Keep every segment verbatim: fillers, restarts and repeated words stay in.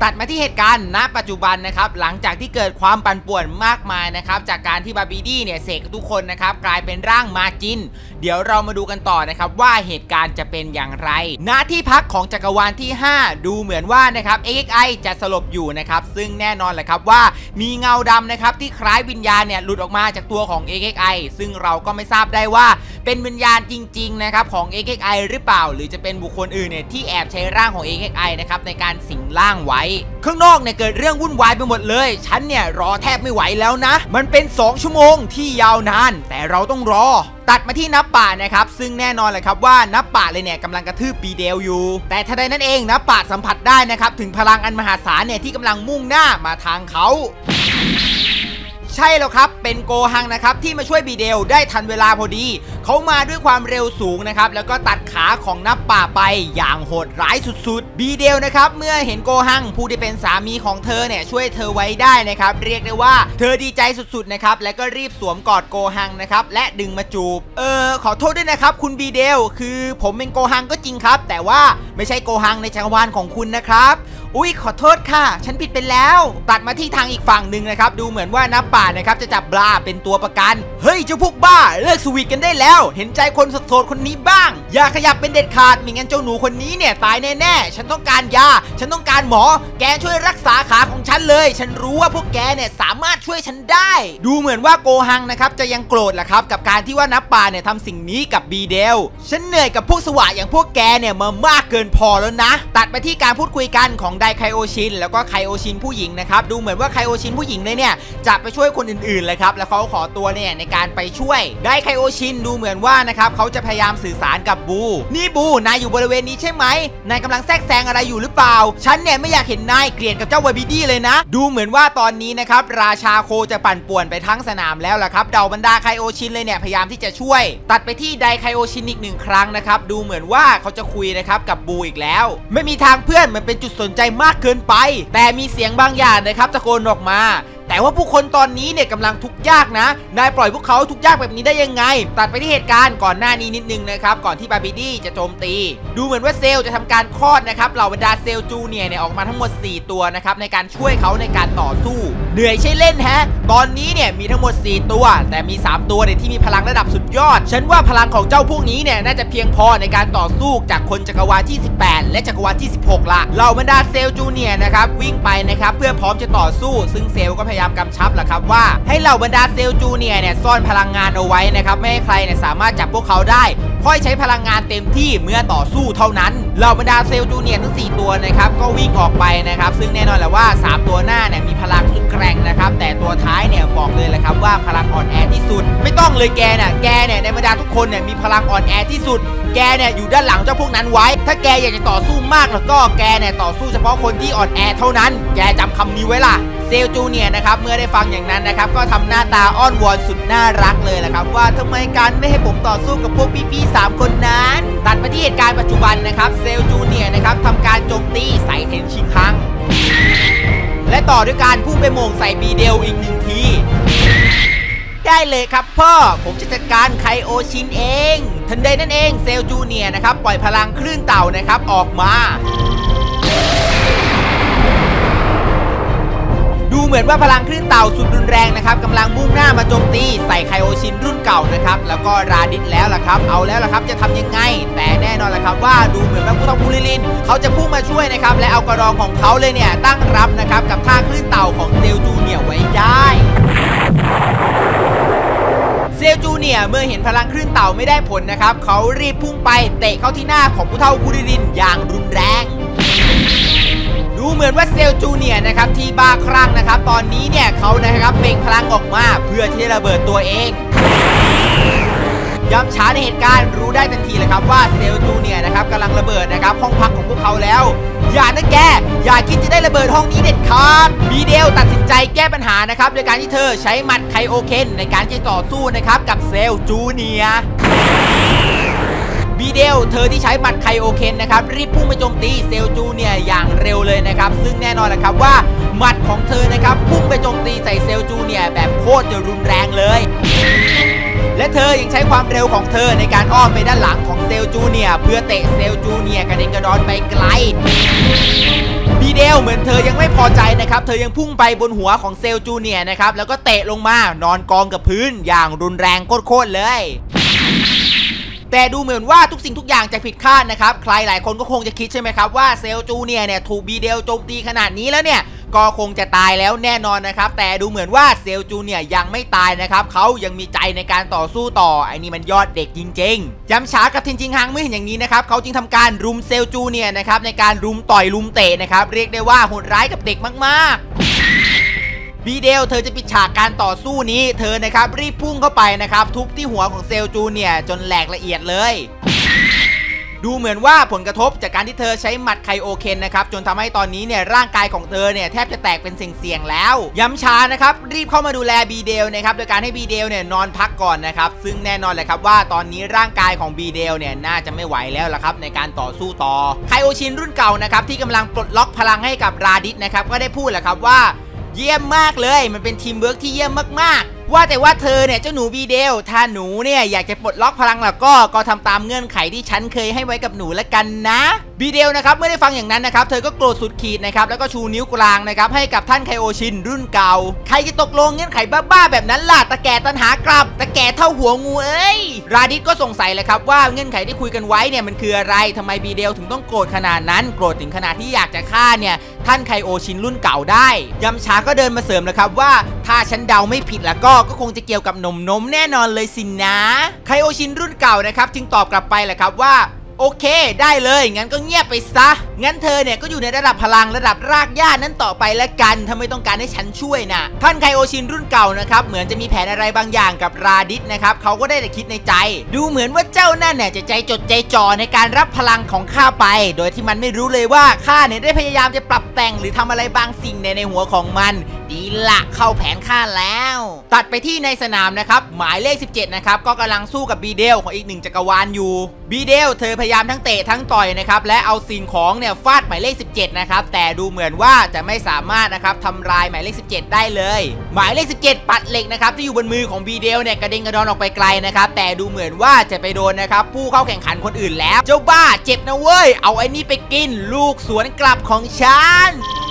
ตัดมาที่เหตุการณ์ณปัจจุบันนะครับหลังจากที่เกิดความปั่นป่วนมากมายนะครับจากการที่บาร์บีดี้เนี่ยเสกทุกคนนะครับกลายเป็นร่างมาจินเดี๋ยวเรามาดูกันต่อนะครับว่าเหตุการณ์จะเป็นอย่างไรณที่พักของจักรวาลที่ห้าดูเหมือนว่านะครับ เอ็กซ์ เอ็กซ์ ไอ จะสลบอยู่นะครับซึ่งแน่นอนแหละครับว่ามีเงาดำนะครับที่คล้ายวิญญาณเนี่ยหลุดออกมาจากตัวของ เอ็กซ์ เอ็กซ์ ไอ ซึ่งเราก็ไม่ทราบได้ว่าเป็นวิญญาณจริงๆนะครับของ เอ็กซ์ เอ็กซ์ ไอ หรือเปล่าหรือจะเป็นบุคคลอื่นเนี่ยที่แอบใช้ร่างของ เอ็กซ์ เอ็กซ์ ไอ นะครับในการสิงร่างไว้ข้างนอกเนี่ยเกิดเรื่องวุ่นวายไปหมดเลยฉันเนี่ยรอแทบไม่ไหวแล้วนะมันเป็นสองชั่วโมงที่ยาวนานแต่เราต้องรอตัดมาที่นับป่านะครับซึ่งแน่นอนแหละครับว่านับป่าเลยเนี่ยกำลังกระทืบปีเดลอยู่แต่ทันใดนั้นเองนับป่าสัมผัสได้นะครับถึงพลังอันมหาศาลเนี่ยที่กำลังมุ่งหน้ามาทางเขาใช่แล้วครับเป็นโกฮังนะครับที่มาช่วยบีเดลได้ทันเวลาพอดีเขามาด้วยความเร็วสูงนะครับแล้วก็ตัดขาของนับป่าไปอย่างโหดร้ายสุดๆบีเดลนะครับเมื่อเห็นโกฮังผู้ที่เป็นสามีของเธอเนี่ยช่วยเธอไว้ได้นะครับเรียกได้ว่าเธอดีใจสุดๆนะครับและก็รีบสวมกอดโกฮังนะครับและดึงมาจูบเออขอโทษด้วยนะครับคุณบีเดลคือผมเป็นโกฮังก็จริงครับแต่ว่าไม่ใช่โกฮังในจักรวาลของคุณนะครับอุ๊ยขอโทษค่ะฉันผิดไปแล้วตัดมาที่ทางอีกฝั่งหนึ่งนะครับดูเหมือนว่านับป่านะครับจะจับบลาเป็นตัวประกันเฮ้ยเจ้าพวกบ้าเลิกสวีทกันได้แล้วเห็นใจคนโสดๆคนนี้บ้างอย่าขยับเป็นเด็ดขาดไม่งั้นเจ้าหนูคนนี้เนี่ยตายแน่ๆฉันต้องการยาฉันต้องการหมอแกช่วยรักษาขาของฉันเลยฉันรู้ว่าพวกแกเนี่ยสามารถช่วยฉันได้ดูเหมือนว่าโกฮังนะครับจะยังโกรธแหละครับกับการที่ว่านับป่าเนี่ยทำสิ่งนี้กับบีเดลฉันเหนื่อยกับพวกสวะอย่างพวกแกเนี่ยมามากเกินพอแล้วนะตัดไปที่การพูดคุยกันของไดไคโอชินแล้วก็ไคโอชินผู้หญิงนะครับดูเหมือนว่าไคโอชินผู้หญิงเลยเนี่ยจะไปช่วยคนอื่นๆเลยครับแล้วเขาขอตัวเนี่ยในการไปช่วยไดไคโอชินดูเหมือนว่านะครับเขาจะพยายามสื่อสารกับบูนี่บูนายอยู่บริเวณนี้ใช่ไหมนายกำลังแทรกแซงอะไรอยู่หรือเปล่าฉันเนี่ยไม่อยากเห็นนายเกลียดกับเจ้าวาบิดี้เลยนะดูเหมือนว่าตอนนี้นะครับราชาโคจะปั่นป่วนไปทั้งสนามแล้วล่ะครับเดาบรรดาไคโอชินเลยเนี่ยพยายามที่จะช่วยตัดไปที่ไดไคโอชินอีกหนึ่งครั้งนะครับดูเหมือนว่าเขาจะคุยนะครับกับบูอีกแล้วไม่มีทางเพื่อนมันเป็นจุดสนใจมากเกินไปแต่มีเสียงบางอย่างนะครับตะโกนออกมาแต่ว่าผู้คนตอนนี้เนี่ยกำลังทุกข์ยากนะนายปล่อยพวกเขาทุกข์ยากแบบนี้ได้ยังไงตัดไปที่เหตุการณ์ก่อนหน้านี้นิดนึงนะครับก่อนที่บาร์บีดี้จะโจมตีดูเหมือนว่าเซลจะทำการคลอดนะครับเหล่าบรรดาเซลจูเนียร์เนี่ยออกมาทั้งหมดสี่ตัวนะครับในการช่วยเขาในการต่อสู้เหนื่อยใช่เล่นฮะตอนนี้เนี่ยมีทั้งหมดสี่ตัวแต่มีสามตัวเนี่ยที่มีพลังระดับสุดยอดฉันว่าพลังของเจ้าพวกนี้เนี่ยน่าจะเพียงพอในการต่อสู้จากคนจักรวาลที่สิบแปดและจักรวาลที่สิบหกละเหล่าบรรดาเซลจูเนียร์นะครับวิ่งไปนะครับเพื่อพร้อมจะต่อสู้ซึ่งเซลก็พยายามกำชับแหละครับว่าให้เหล่าบรรดาเซลจูเนียร์เนี่ยซ่อนพลังงานเอาไว้นะครับไม่ให้ใครเนี่ยสามารถจับพวกเขาได้ค่อยใช้พลังงานเต็มที่เมื่อต่อสู้เท่านั้นเหล่าบรรดาเซลจูเนียร์ทั้งสี่ตัวนะครับก็วิ่งออกไปนะครับซึ่งแน่นอนแหละว่าสามตัวหน้าเนี่ยมีพลังสุดแกร่งนะครับแต่ตัวท้ายเนี่ยบอกเลยแหละครับว่าพลังอ่อนแอที่สุดไม่ต้องเลยแกเนี่ยแกเนี่ยในบรรดาทุกคนเนี่ยมีพลังอ่อนแอที่สุดแกเนี่ยอยู่ด้านหลังเจ้าพวกนั้นไว้ถ้าแกอยากจะต่อสู้มากแล้วก็แกเนี่ยต่อสู้เฉพาะคนที่อ่อนแอเท่านั้นแกจำคำนี้ไว้ล่ะเซลจูเนียร์นะครับเมื่อได้ฟังอย่างนั้นนะครับก็ทำหน้าตาอ้อนวอนสุดน่ารักเลยแหละครับว่าทำไมการไม่ให้ผมต่อสู้กับพวกพี่ๆสามคนนั้นตัดมาที่เหตุการณ์ปัจจุบันนะครับเซลจูเนียร์นะครับทำการโจมตีใส่เทนชิงคังและต่อด้วยการพุ่งไปโมงใส่บีเดลอีกหนึ่งทีได้เลยครับพ่อผมจะจัดการไคโอชินเองทันใดนั่นเองเซลจูเนียร์นะครับปล่อยพลังคลื่นเต่านะครับออกมาดูเหมือนว่าพลังคลื่นเต่าสุดรุนแรงนะครับกำลังมุ่งหน้ามาโจมตีใส่ไคโอชินรุ่นเก่านะครับแล้วก็ราดิสแล้วล่ะครับเอาแล้วล่ะครับจะทำยังไงแต่แน่นอนล่ะครับว่าดูเหมือนว่าผู้ทองคูริลินเขาจะพุ่งมาช่วยนะครับและเอากระรองของเขาเลยเนี่ยตั้งรับนะครับกับท่าคลื่นเต่าของเซลจูเนียร์ไว้ได้เซลจูเนียร์เมื่อเห็นพลังคลื่นเต่าไม่ได้ผลนะครับเขารีบพุ่งไปเตะเข้าที่หน้าของผู้เฒ่าคูริลินอย่างรุนแรงดูเหมือนว่าเซลจูเนียร์นะครับที่บ้าคลั่งนะครับตอนนี้เนี่ยเขานะครับเบ่งพลังออกมาเพื่อที่จะระเบิดตัวเองย้ำช้าในเหตุการณ์รู้ได้ทันทีเลยครับว่าเซลจูเนียร์นะครับกำลังระเบิดนะครับห้องพักของพวกเขาแล้วอย่านะแกอย่าคิดจะได้ระเบิดห้องนี้เด็ดขาดบีเดลตัดสินใจแก้ปัญหานะครับโดยการที่เธอใช้หมัดไคโอเคนในการที่ต่อสู้นะครับกับเซลจูเนียร์บีเดลเธอที่ใช้หมัดไคโอเคนนะครับรีบพุ่งไปโจมตีเซลจูเนียร์อย่างเร็วเลยนะครับซึ่งแน่นอนแหละครับว่าหมัดของเธอนะครับพุ่งไปโจมตีใส่เซลจูเนียร์แบบโคตรจะรุนแรงเลยและเธอยังใช้ความเร็วของเธอในการอ้อมไปด้านหลังของเซลจูเนียร์เพื่อเตะเซลจูเนียร์กระเด็นกระดอนไปไกลบีเดลเหมือนเธอยังไม่พอใจนะครับเธอยังพุ่งไปบนหัวของเซลจูเนียร์นะครับแล้วก็เตะลงมานอนกองกับพื้นอย่างรุนแรงโคตรๆเลยแต่ดูเหมือนว่าทุกสิ่งทุกอย่างจะผิดคาดนะครับใครหลายคนก็คงจะคิดใช่ไหมครับว่าเซลจูเนียร์เนี่ยถูกบีเดลโจมตีขนาดนี้แล้วเนี่ยก็คงจะตายแล้วแน่นอนนะครับแต่ดูเหมือนว่าเซลจูเนียร์ยังไม่ตายนะครับเขายังมีใจในการต่อสู้ต่อไอ้นี่มันยอดเด็กจริงๆย้ำช้ากับทินจิงฮังเมื่อเห็นอย่างนี้นะครับเขาจึงทำการรุมเซลจูเนียร์นะครับในการรุมต่อยรุมเตะนะครับเรียกได้ว่าโหดร้ายกับเด็กมากๆบีเดลเธอจะปิดฉากการต่อสู้นี้เธอนะครับรีบพุ่งเข้าไปนะครับทุบที่หัวของเซลจูเนียร์จนแหลกละเอียดเลยดูเหมือนว่าผลกระทบจากการที่เธอใช้หมัดไคโอเคนนะครับจนทำให้ตอนนี้เนี่ยร่างกายของเธอเนี่ยแทบจะแตกเป็นเสี่ยงๆแล้วย้ำช้านะครับรีบเข้ามาดูแลบีเดลนะครับโดยการให้บีเดลเนี่ยนอนพักก่อนนะครับซึ่งแน่นอนเลยครับว่าตอนนี้ร่างกายของบีเดลเนี่ยน่าจะไม่ไหวแล้วละครับในการต่อสู้ต่อไคโอชินรุ่นเก่านะครับที่กำลังปลดล็อกพลังให้กับราดิสนะครับก็ได้พูดแหละครับว่าเยี่ยมมากเลยมันเป็นทีมเวิร์กที่เยี่ยมมากๆว่าแต่ว่าเธอเนี่ยเจ้าหนูบีเดลถ้าหนูเนี่ยอยากจะปลดล็อกพลังแล้วก็ก็ทำตามเงื่อนไขที่ฉันเคยให้ไว้กับหนูละกันนะบีเดลนะครับเมื่อได้ฟังอย่างนั้นนะครับเธอก็โกรธสุดขีดนะครับแล้วก็ชูนิ้วกลางนะครับให้กับท่านไคโอชินรุ่นเก่าใครจะตกลงเงื่อนไขบ้าๆแบบนั้นล่ะตะแก่ตันหากลับตะแก่เท่าหัวงูเอ้ยราดิสก็สงสัยเลยครับว่าเงื่อนไขที่คุยกันไว้เนี่ยมันคืออะไรทำไมบีเดลถึงต้องโกรธขนาดนั้นโกรธถึงขนาดที่อยากจะฆ่าเนี่ยท่านไคโอชินรุ่นเก่าได้ยำช้าก็เดินมาเสริมเลยครับว่าถ้าฉันเดาไม่ผิดแล้วก็ก็คงจะเกี่ยวกับนมนมแน่นอนเลยสินะไคโอชินรุ่นเก่านะครับจึงตอบกลับไปแหละครับว่าโอเคได้เลยงั้นก็เงียบไปซะงั้นเธอเนี่ยก็อยู่ในระดับพลังระดับรากหญ้านั้นต่อไปละกันถ้าไม่ต้องการให้ฉันช่วยนะท่านไคโอชินรุ่นเก่านะครับเหมือนจะมีแผนอะไรบางอย่างกับราดิสนะครับเขาก็ได้แต่คิดในใจดูเหมือนว่าเจ้านั่นเนี่ยจะใจจดใจจ่อในการรับพลังของข้าไปโดยที่มันไม่รู้เลยว่าข้าเนี่ยได้พยายามจะปรับแต่งหรือทำอะไรบางสิ่งในในหัวของมันดีละเข้าแผนข้าแล้วตัดไปที่ในสนามนะครับหมายเลขสิบเจ็ดนะครับก็กำลังสู้กับบีเดลของอีกหนึ่งจักรวาลอยู่บีเดลเธอพยายามทั้งเตะทั้งต่อยนะครับและเอาสิ่งของเนี่ยฟาดหมายเลขสิบเจ็ดนะครับแต่ดูเหมือนว่าจะไม่สามารถนะครับทำลายหมายเลขสิบเจ็ดได้เลยหมายเลขสิบเจ็ดปัดเหล็กนะครับที่อยู่บนมือของบีเดลเนี่ยกระเด็นกระดอนออกไปไกลนะครับแต่ดูเหมือนว่าจะไปโดนนะครับผู้เข้าแข่งขันคนอื่นแล้วเจ้าบ้าเจ็บนะเว้ยเอาไอ้นี่ไปกินลูกสวนกลับของฉัน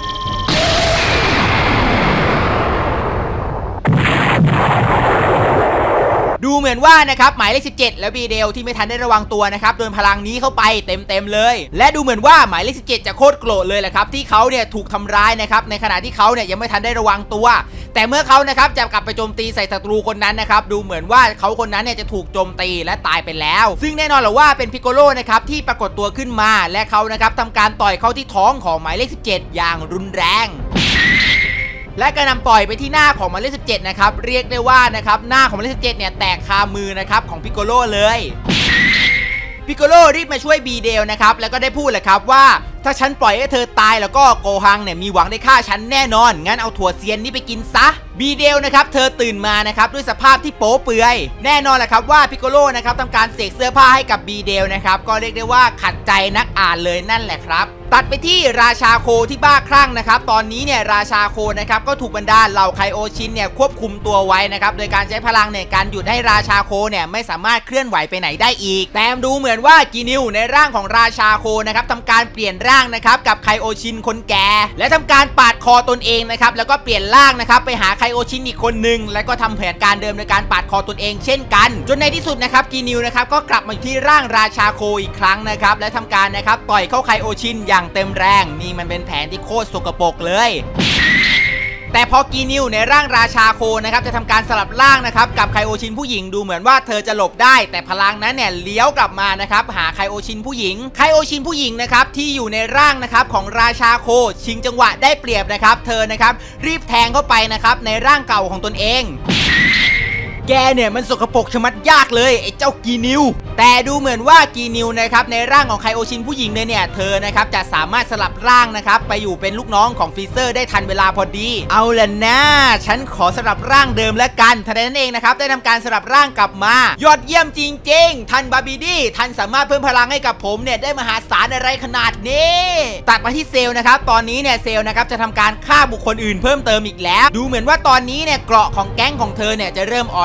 ดูเหมือนว่านะครับหมายเลขสิบเจ็ดแล้วบีเดลที่ไม่ทันได้ระวังตัวนะครับโดนพลังนี้เข้าไปเต็มๆเลยและดูเหมือนว่าหมายเลขสิบเจ็ดจะโคตรโกรธเลยแหละครับที่เขาเนี่ยถูกทำร้ายนะครับในขณะที่เขาเนี่ยยังไม่ทันได้ระวังตัวแต่เมื่อเขานะครับจะกลับไปโจมตีใส่ศัตรูคนนั้นนะครับดูเหมือนว่าเขาคนนั้นเนี่ยจะถูกโจมตีและตายไปแล้วซึ่งแน่นอนแหละว่าเป็นพิโกโลนะครับที่ปรากฏตัวขึ้นมาและเขานะครับทำการต่อยเข้าที่ท้องของหมายเลขสิบเจ็ดอย่างรุนแรงและกระนำต่อยไปที่หน้าของหมายเลขสิบเจ็ดนะครับเรียกได้ว่านะครับหน้าของหมายเลขสิบเจ็ดเนี่ยแตกคามือนะครับของพิโกโลเลยพิโกโลรีบมาช่วยบีเดลนะครับแล้วก็ได้พูดแหละครับว่าถ้าฉันปล่อยให้เธอตายแล้วก็โกฮังเนี่ยมีหวังได้ฆ่าฉันแน่นอนงั้นเอาถั่วเซียนนี่ไปกินซะบีเดลนะครับเธอตื่นมานะครับด้วยสภาพที่โป๊เปื่อยแน่นอนแหละครับว่าพิโกโลนะครับทำการเสกเสื้อผ้าให้กับบีเดลนะครับก็เรียกได้ว่าขัดใจนักอ่านเลยนั่นแหละครับตัดไปที่ราชาโคที่บ้าคลั่งนะครับตอนนี้เนี่ยราชาโคนะครับก็ถูกบรรดาเหล่าไคโอชินเนี่ยควบคุมตัวไว้นะครับโดยการใช้พลังในการหยุดให้ราชาโคเนี่ยไม่สามารถเคลื่อนไหวไปไหนได้อีกแต่ดูเหมือนว่ากีนิวในร่างของราชาโคนะครับทำการเปลี่ยนร่างนะครับกับไคโอชินคนแก่และทำการปาดคอตนเองนะครับแล้วก็เปลี่ยนร่างนะครับไปหาไคโอชินอีกคนหนึ่งแล้วก็ทำแผนการเดิมโดยการปาดคอตนเองเช่นกันจนในที่สุดนะครับกีนิวนะครับก็กลับมาที่ร่างราชาโคอีกครั้งนะครับและทำการนะครับต่อยเข้าไคโอชินอย่างเต็มแรงนี่มันเป็นแผนที่โคตรสกปรกเลยแต่พอกีนิวในร่างราชาโคนะครับจะทำการสลับร่างนะครับกับไคโอชินผู้หญิงดูเหมือนว่าเธอจะหลบได้แต่พลังนั้นเนี่ยเลี้ยวกลับมานะครับหาไคโอชินผู้หญิงไคโอชินผู้หญิงนะครับที่อยู่ในร่างนะครับของราชาโคชิงจังหวะได้เปรียบนะครับเธอนะครับรีบแทงเข้าไปนะครับในร่างเก่าของตนเองแกเนี่ยมันสกปรกชะมัดยากเลยไอ้เจ้ากีนิวแต่ดูเหมือนว่ากีนิวนะครับในร่างของไคโอชินผู้หญิงเนี่ยเนี่ยเธอนะครับจะสามารถสลับร่างนะครับไปอยู่เป็นลูกน้องของฟรีเซอร์ได้ทันเวลาพอดีเอาล่ะนะฉันขอสลับร่างเดิมแล้วกันทันใดนั้นเองนะครับได้ทำการสลับร่างกลับมายอดเยี่ยมจริงๆท่านบาบิดี้ท่านสามารถเพิ่มพลังให้กับผมเนี่ยได้มหาศาลอะไรขนาดนี้ตัดมาที่เซลนะครับตอนนี้เนี่ยเซลนะครับจะทำการฆ่าบุคคลอื่นเพิ่มเติมอีกแล้วดูเหมือนว่าตอนนี้เนี่ยเกราะของแก๊งของเธอเนี่ยจะเริ่มอ่อน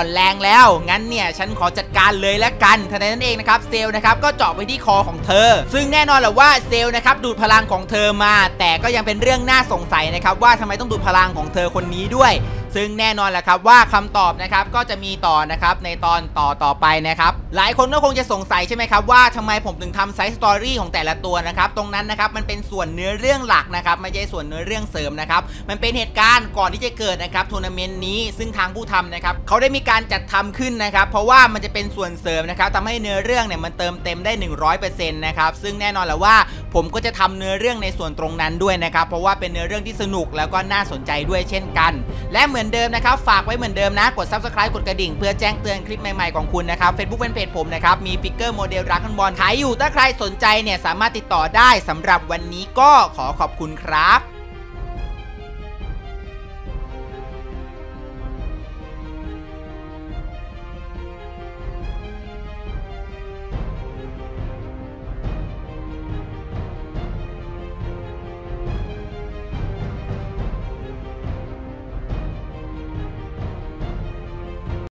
อนแรงแล้วงั้นเนี่ยฉันขอจัดการเลยแล้วกันทันใดนั้นเองนะครับเซลล์นะครับก็เจาะไปที่คอของเธอซึ่งแน่นอนแหละว่าเซลล์นะครับดูดพลังของเธอมาแต่ก็ยังเป็นเรื่องน่าสงสัยนะครับว่าทำไมต้องดูดพลังของเธอคนนี้ด้วยซึ่งแน่นอนแหละครับว่าคำตอบนะครับก็จะมีต่อนะครับในตอนต่อต่อไปนะครับหลายคนก็คงจะสงสัยใช่ไหมครับว่าทำไมผมถึงทำไซส์สตอรี่ของแต่ละตัวนะครับตรงนั้นนะครับมันเป็นส่วนเนื้อเรื่องหลักนะครับไม่ใช่ส่วนเนื้อเรื่องเสริมนะครับมันเป็นเหตุการณ์ก่อนที่จะเกิดนะครับทัวร์นาเมนต์นี้ซึ่งทางผู้ทำนะครับเขาได้มีการจัดทำขึ้นนะครับเพราะว่ามันจะเป็นส่วนเสริมนะครับทำให้เนื้อเรื่องเนี่ยมันเติมเต็มได้ หนึ่งร้อยเปอร์เซ็นต์ นะครับซึ่งแน่นอนแหละว่าผมก็จะทำเนื้อเรื่องในส่วนตรงนั้นด้วยนะครับเพราะว่าเป็นเนื้อเรื่องที่สนุกแล้วก็น่าสนใจด้วยเช่นกันและเหมือนเดิมนะครับฝากไว้เหมือนเดิมนะกด ซับสไครบ์ กดกระดิ่งเพื่อแจ้งเตือนคลิปใหม่ๆของคุณนะครับ Facebook เป็นเพจผมนะครับมีฟิกเกอร์โมเดลดราก้อนบอลขายอยู่ถ้าใครสนใจเนี่ยสามารถติดต่อได้สำหรับวันนี้ก็ขอขอบคุณครับ